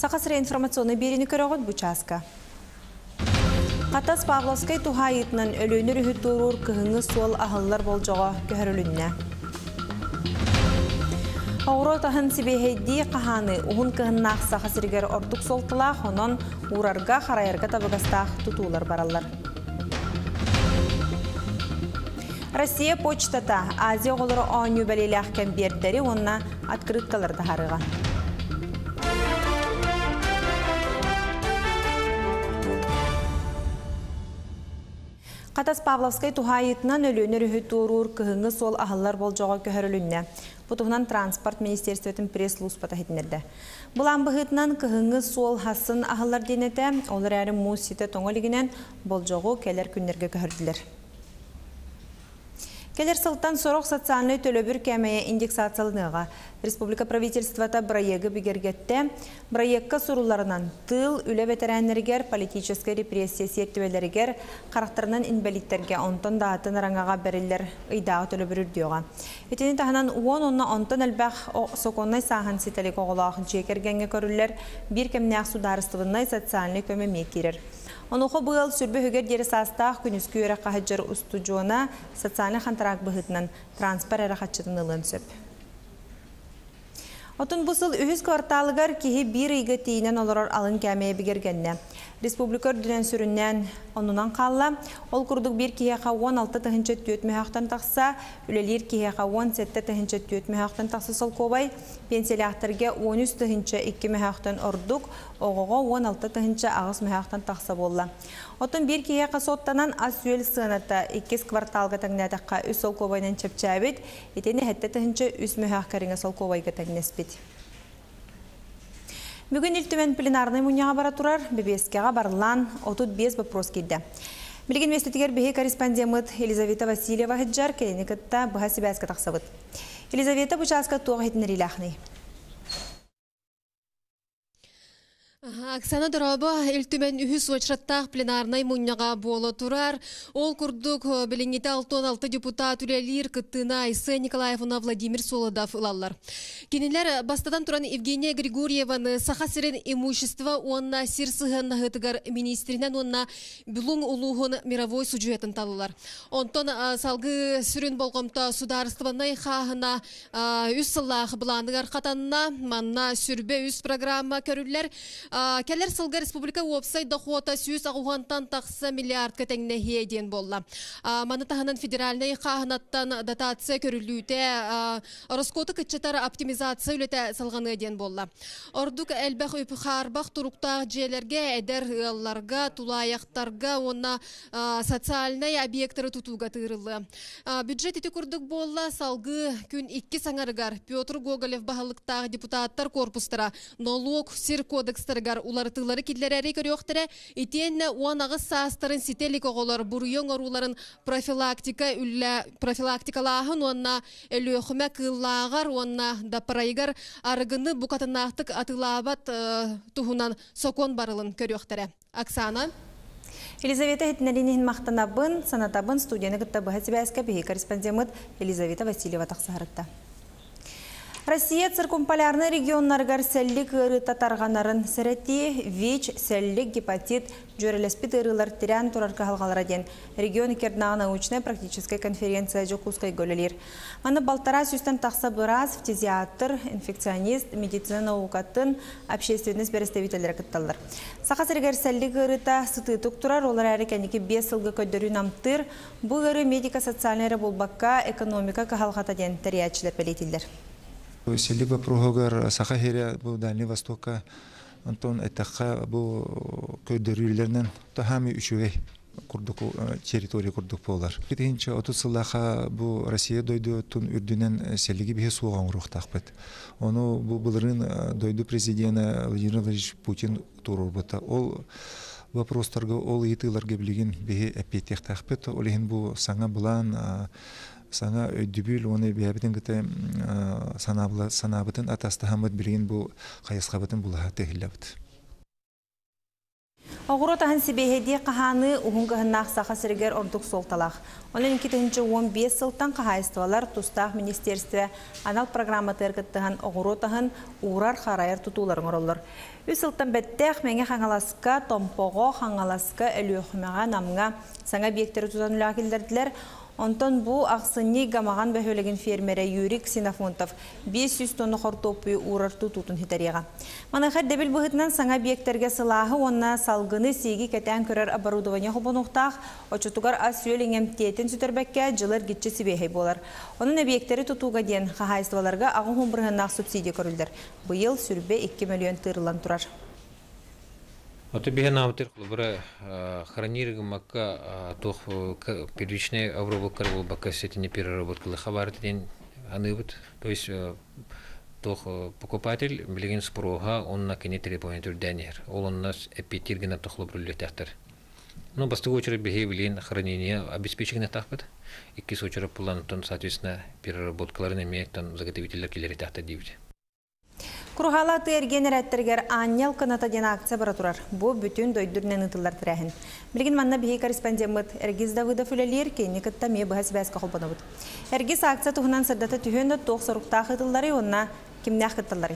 Сақасыры информационный берені көріғыт бұчаска. Қатас Павловскай тухайытынан өлөнір үхіттурур кығыңы суал ағылар болжаға көхірілінне. Ауыр тахын сибейхейді қағаны ұғын кығыннақ сақасыргер ордық солтылақ, онын урарға қарайырға табығастақ тұтулар баралар. Россия почтата Азия оғылары оңы бәлелі ақкен бердері онына открыткаларды харыға. Қатас Павловскай тухайытынан өлөнер үхіттурур кығыңы сол ағылар болжаға көхірілінне. Бұтығынан транспорт министерстветін пресс-лус патахетінерді. Бұлан бұғытынан кығыңы сол хасын ағылар денеті, олар әрі мұсеті тоңылігінен болжағу кәлер күннерге көхірділер. Келер сылттан сорок социальный төлөбір кәмәйе индексациялыныға. Республика правительствата проекты бігергетті. Проектка сұруларынан тыл, үлі ветераннергер, политический репрессия сеттівелергер, қарақтарынан инвалидтерге онтон дағатын раңаға бәрілер ұйдағы төлөбір үрдеуға. Етені тағынан онна онтон әлбәқ соқоннай сағын сетелік оғылағын жекергенге көрілер, бір кәмнәқ сударыстығыннай социальный көмеме керер. Онуқы бұғыл сүрбі үгер дері састақ күніскі өрі қағыджыр ұстуджуына социальный қантарақ бұғытынан транспар әрі қатшытын ұлын сөп. Отын бұсыл үхіз кварталығар кейі бір үйгі тейінен оларар алын кәмейе бігергенне. Республикар дүнен сүріннен онынан қалла, ол күрдік бір кейеға 16 тұхынчы түйет мәхақтан тақса, үлелер кейеға 17 тұхынчы түйет мәхақтан тақсы сол көбай, пенсиялі ақтырге 13 тұхынчы 2 мәхақтан ордық, оғыға 16 тұхынчы ағыз мәхақтан тақса болла. Отын бір кейеға соттанан аз сүйел сығыната 2 кварталға тәңнәдіққа үс сол көбайнан чәпчәбет, етені 7 тұхынчы үс мәхаққарыңа сол көбайға тәңнеспет. Бүгін үлтімен пленарный мұнияға бара тұрар, бебескеға барылан 35 вопрос келді. Білген местетігер бейі корреспондемыт Елизавета Васильева хеджар келені кітті бұға себәскі тақсабыд. Елизавета бұчасқа тоғы хетінер илақны. Оксана Дороба үлтімен үхіс очраттақ пленарнай мұнияға болы тұрар. Ол күрдік біліңеті 6-16 депутат үлелер күттіна Айсы Николаевна Владимир Солодов ұлалар. Кенелер бастадан тұран Евгения Григорьеваны сақасырын имущество онна сирсығын ғытығар министрінен онна бүлің ұлуғын мировой суджуетін талылар. Онтон салғы сүрін болғымта сударыстыванай қағына үс сыллағы бұландығар қатанына манна сүрбе үс программа көрілер. Келер сылғы республика уопсай дохуата сүйіс ағуғантан тақсы миллиард кәтәңіне хейден болла. Маны тағынан федеральный қағынаттан дотация көрілуіте Роскоты күтчетар оптимизация үлеті салғаны ден болла. Ордук әлбәқ өпі қарбақ тұруқтақ жерлерге, әдер ғылларға, тулаяқтарға, онна социальный объекттары тұтуға тығырылы. Бюджет еті күрдік болла салғы күн 2 саңарығар Петр Гоголев бағылықтағы депутаттар корпустара налог сир кодекстар улартылары киллерәре көріқтірі, етен уанағыз састарын сителік оғылар бұрыйын оруларын профилактикалағын, онна әліөқіме қыллағар, онна дапырайғар арғыны бұқатынақтық атылабат тұхынан сокон барылын көріқтірі. Оксана? Елизавета Хетнеринин мақтанабын, санатабын студияны күтті бұға себәскі бейі корреспондемыт Елизавета Васильева тақсағырытта. Россия циркумполярный регионнаргар сәллік ұры татарғанарын сәреті, ВИЧ, сәллік, гепатит, жөрелеспет ұрылар тирян тұрарқа халғалар ден. Регион керднағы научная практическая конференция жоқускай гөлелер. Аны балтара сүстен тақса бұраз, фтизиатр, инфекционист, медицина науқатын, общественность представителері күтталар. Сақасыргер сәллік ұрыта сұты тұқтырар, олар әрі кәнеке 5 сылғы көддірі намтыр, бұл ұры медико-социальный раболбаққа экономика қағалғата ден тәриятшілер бәлетілдер. Селик вопрогар Сахахиря бу Дальний Востока Антон Этаха бу көйдөрүлөрүнөн тахами үчүгөй курдук территория курдук болар. Кетинче 30 сыллаха бу Россия дойду тун үрдүнөн селиги бе суган урухтакпыт. Ону бу булырын дойду президент Владимир Владимирович Путин турурбата. Ол вопростарга ол итыларга билген бе эпетехтакпыт. Олехин бу саңа булан Саңа өйдүбүл оны бәбитин кете санабытын атасты хамыт билген бу кайысқабытын булаха тегилебит. Оғыротаһын сибейхеди қаханы уғынғығыннақ сақа сіргер ордық солталақ. Оның 2015 сылтан қағайыстывалар Тустақ Министерстве анал программа тәргіттіған оғыротаһын уғырар қарайыр тұтуларын орылыр. Үс сылтан бәттәқ мәңе қаңаласқа, томпоға, қаңаласқа, әліуқымаға, намға саңа бектері тұтан үләкелдерділер. Онтон бу ақсыни гамаған бәхөлеген фермері Юрий Ксенофонтов 500 тонны қортопы урарту тутун хитариға. Манахар дәбіл бұғытынан саңа бектерге сылағы, онна салғыны сейгі кәтән көрер оборудование құбынуқтақ, очутугар ас сөйліңем тетін сүтербәкке жылыр гитчі сібейхей болар. Оның объекттері тұтуға ден қағайыстываларға ағын ғымбырғыннақ субсидия көрілдер. Бұйыл сүрбе 2 миллион тырылан тұрар. Это биха навтер, бра хранирга мака тох первичная обработка бака сети не переработка хабартин аныбыт, то есть тох покупатель билеген спрога он на кенетре поинтер денер, он нас эпитиргена тохло пролетахтер. Но басту очередь бихе билеген хранение обеспечения тахпат, и кис очередь план тон соответственно переработкаларын имеет там заготовитель киллери тахта дивить. Курғала тыерген әрәттергер аннял қынатаден акция бара тұрар. Бұ бүтін дойдүрнен ұтылар тірәхін. Білген манна бейі корреспондент Эргиз Давыдов үлелер кейіне күтті ме бұғас бәсқа қолбаны бұд. Эргиз акция тұғынан сырдаты түйінді тоқ сұрықтақ ұтылары, онына кімнәқ ұтылары.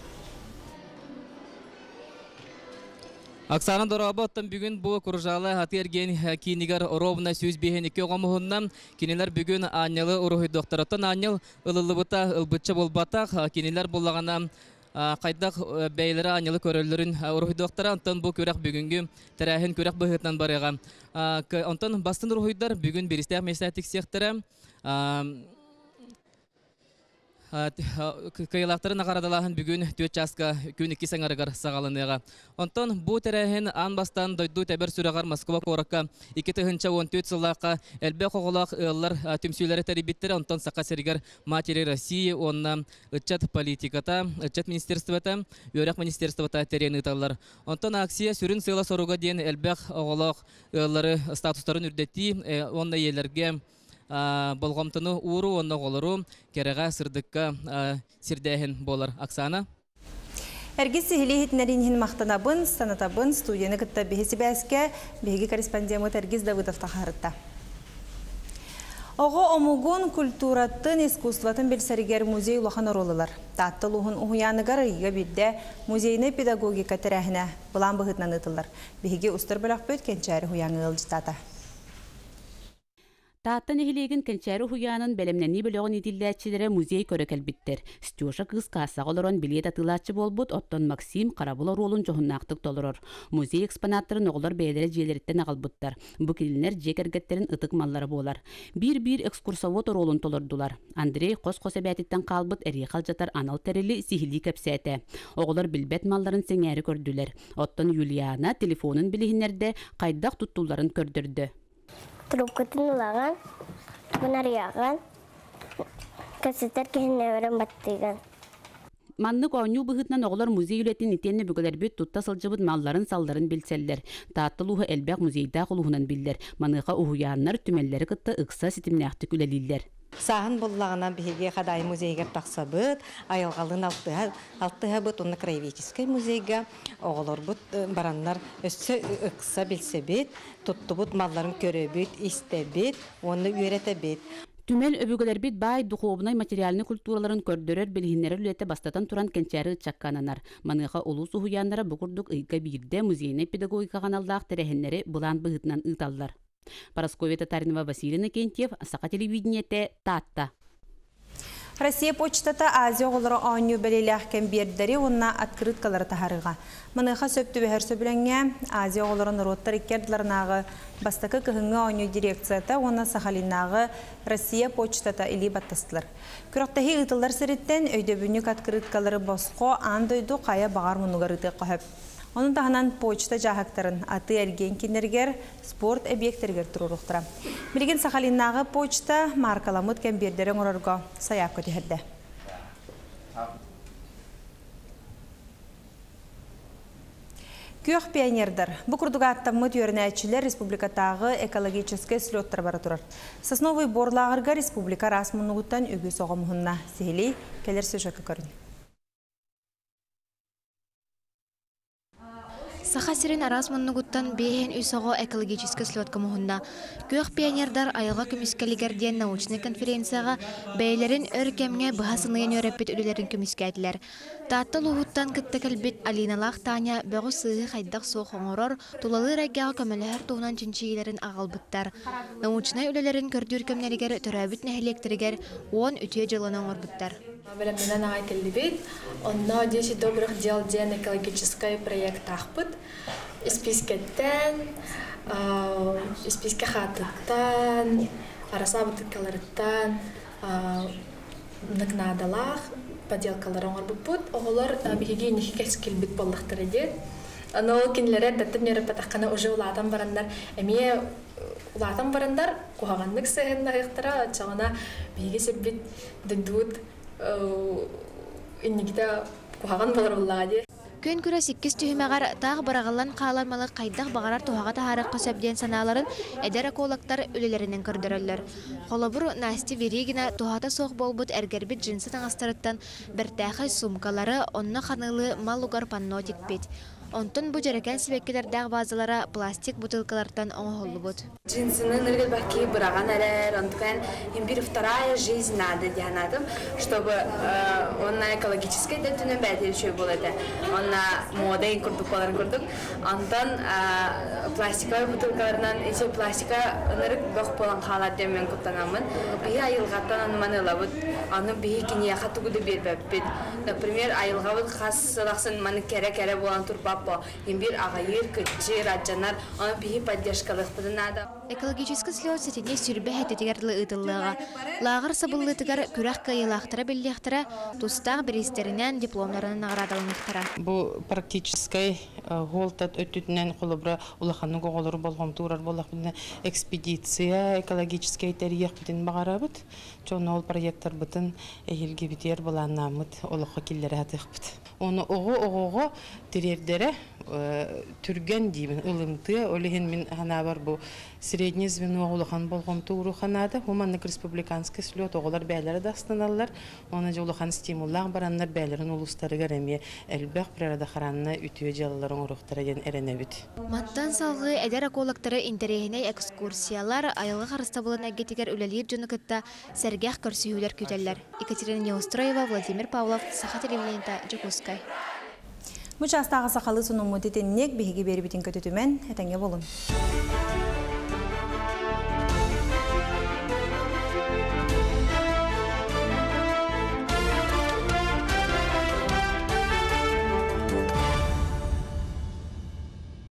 Аксана дорабаттан бүгін бұл құржалы атырген кейінігер оробына сөз бейін екі оғамығыннан кенелер бүгін аннялы ұрығы доқтараттан аннял ұлылыбыта ұлбытча болбатақ кенелер болағана қайдақ бәйлері анялы көрілерін ұрығы доқтара антон бұл көрек бүгінгі тәрәхін көрек бұғытнан барыға. Антон бастын ұрығыдар бүгін берістәк мәсәтік сектірі кыйлақтарын ағарадалағын бүгін 4 жасқа күн 2 саңарығар сағалыныға. Онтан бұ тәрәхін анбастан дойду тәбір сүрағар Москва қорыққа 2014 сылаққа әлбе қоғылақ ұллар түмсүйлері тәрібеттері онтан сақа сәрігер матери Россия, онна ұтчат политиката, ұтчат министерствата, өрек министерствата тәрен ұталар. Онтан акция сүрін сыйла соруға ден әлбе қоғылақ ұллары статустарын үрдетті, онна елерге болғамтыны уру онна қолыру кереға сырдыққа сирдәхін болар. Оксана? Эргиз сихилихит нәринхин мақтанабын, станатабын, студияны күтті бейсі бәске, бейгі корреспондент Эргиз Давыдов тақарытта. Оғы омугун культураттын, искусстватын білсәрігер музей улахан оролылар. Таттылуғын ұғыяныгар үйге білді музейны педагогика тәрәхіне бұлан бұғытнан ұтылар. Бейге ұстыр білақ бөт кенчәрі ұяны ұлжытата. Тааттан эхилеген кенчәрі хуянын бәлемнәні біліғын етілдәтчілері музей көрі кәлбіттер. Стюша қыз қасақ олырын билет атылатчы болбыт, оттон Максим қарабылы ролын жоғыннақтық толырыр. Музей экспонаттарын оғылар бәйлері желеріттен ағылбыттар. Бұ келінер жекергеттерін ытық маллары болар. Bir экскурсовод ролын толырдылар. Андрей қос-қос әбәтіттен қалбыт әрі қалжатар анал тәрілі сихили кәпсәті. Оғылар білбәт малларын сеңәрі көрділер. Оттон Юлиана телефонын білігінерде қайдақ тұттуларын көрдірді. Трубкатын улаған, бұнар яған, кәсеттер кехіне өрін баттыған. Манны қауыну бұғытнан оғылар музей үлетін итенне бүгілер бөт тұтта сылжыбыт малларын салдарын білселдер. Тааттылуғы әлбәқ музейда құлуғынан білдер. Маныға ұғыянлар түмеллері қытты ұқса сетімнәқті күлелілер. Сағын боллағынан бігі қадай музейге тақсабыт, айылғалын алтыға бұт, оны краеведческий музейге оғылар бұт баранлар өсі ұқса білсе бет, тұтты бұт малларын көрі бет, істе бет, оны үйреті бет. Түмел өбүгөлер бит бай духовнай материальный культураларын көрдөрөр билгиннери үлете бастатан туран кенчәри чаккананар. Маныга улус уяннары бугурдук ыйга бирде музейне педагогика каналдак терехеннери булан быгытнан ыталлар. Парасковья Татаринова, Василий Кентьев, Сака телевидениете, Татта. Россия почтата Азия олары аню белелях кембердери онна открыткалары тахарыга. Маныга сөптү бехер сөбүләнгә Азия оларын роттар икердларнагы бастакы кыһыңга аню дирекцията онна Сахалиннагы Россия почтата или баттастылар. Күрәктәһи ытыллар сириттен өйдөбүнүк открыткалары боско андойду кая багар мунугарыты кахып. Onun tahanan почта жахактарын аты әрген кенергер спорт объекттергер тұруруқтыра. Білген Сахалиннағы почта маркаламыт кәмбердерін орырға саяқ көтігірді. Күйіқ пионердар. Бұл күрдіға аттамыт өрінәтшілер республикатағы экологический слеттар бары тұрар. Сосновый борлағырға республика расмынығыттан үгі соғымығынна сейлей келер сөжікі көрін. Сахасирин арас мұннығыттан бейхен үсіғо экологический слетка мұхында. Көк пионердар айылға күміскелігерден научный конференцияға бәйлерін өркемге бұхасынығын өреппет үлілерін күміскәділер. Таттыл ұғыттан күтті кәлбет Алиналақ Таня бәғі сығы қайдақ соқ оңырор, тулалы рәгіға көмілер туғынан чинчигелерін ағалбыттар. Научный үлілерін көрдір көмнелігер түрәбіт нәхелектерігер 10 үтіе жылын оңырбыттар. Белемнен аңай келдебет, онна 10 добрых дел ден экологический проект ахпыт. Спискеттен, списке хатыттан, арасабыттыкаларыттан, нагнадалах, поделкалар оңырбыппыт. Оғылар бігеге нехи кәскелбет боллақтыр едет. Но кенлері дәттіп нері патаққаны уже улатан барандар. Әмие улатан барандар, куғағанлық сәғынна ғықтыра, чағына бігеге сәббет дүндуыт иннигде кухаган болар буллагы. Көн күрә 8 түймәгәр таг барагаллан каламалы кайдак багарар тухага тахарак косабден саналарын эдер экологтар үлелеринен көрдөрөллөр. Холобур Насти Веригина тухата сок болбут эргербит джинсы таңастырыттан бертәхай сумкалары онны ханылы малугар паннотик бит. Онтон бу жерекен сибеккелер даг базалара пластик бутылкалардан оңолубут. Джинсыны ныргыл баки бураган әрер, онтан имбир вторая жизнь надо дианадым, чтобы онна экологическая дәтүнен бәдел болады. Онна мода инкурдукларын курдук. Онтан пластиковый бутылкалардан эти пластика нырык бак болан халат демен куттанамын. Бии айылгаттан аны манылабыт. Аны бии кине хатугуды бербеппит. Например, айылгабыт хас лаксын маны кере болан турбап. Имбир агайыр, кытчы, раджанар, аны бии поддержкалык надо. Экологический слет сетине сүрбе хететигерлы ытыллыга. Лагыр сабыллытыгар күрәк кайылақтыра беллектіра, тустақ берестерінен дипломларынан наградалыныктыра. Бу практический голтат өттүтүнен колубра улаханны гоголору болгом турар болак биле экспедиция экологический тарих битен багарабыт. Чоно ол проекттар битен эхилге битер боланнамыт олохо киллер атыхбыт. Оны ого тирердере түрген деймін ылымты олеген мен хана бар бу средний звено улахан болгом туру ханада Хуманник республиканский слет оголар бәйләре дастыналар. Оны жолухан стимуллар бараннар бәйләрен улустары гәрәме әлбәк прирада харанны үтүе жалларын урыктырыган эренебит. Маттан салгы эдер экологтары интерегине экскурсиялар айылга карыста булган әгетигер үлелер жөнөкөттө сәргәх көрсүһүләр күтәлләр. Екатерина Неустроева, Владимир Павлов, Саха телевидениета, Жукускай. Мұчастағы сақалы сұнымы детеннек бейге бері бітін көтетімен әтәңе болын.